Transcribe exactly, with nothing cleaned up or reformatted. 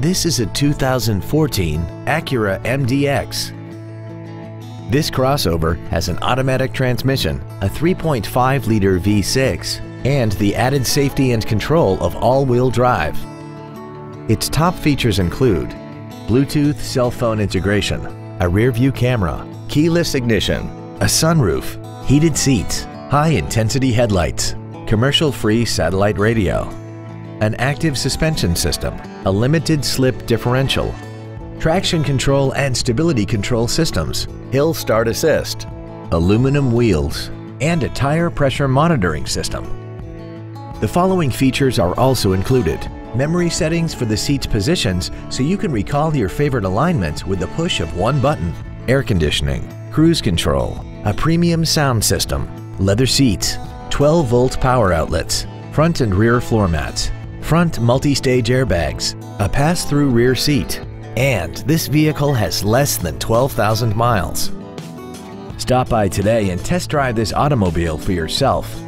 This is a two thousand fourteen Acura M D X. This crossover has an automatic transmission, a three point five liter V six, and the added safety and control of all-wheel drive. Its top features include Bluetooth cell phone integration, a rear-view camera, keyless ignition, a sunroof, heated seats, high-intensity headlights, commercial-free satellite radio, an active suspension system, a limited slip differential, traction control and stability control systems, hill start assist, aluminum wheels, and a tire pressure monitoring system. The following features are also included: memory settings for the seat's positions so you can recall your favorite alignments with the push of one button, air conditioning, cruise control, a premium sound system, leather seats, twelve volt power outlets, front and rear floor mats, front multi-stage airbags, a pass-through rear seat, and this vehicle has less than twelve thousand miles. Stop by today and test drive this automobile for yourself.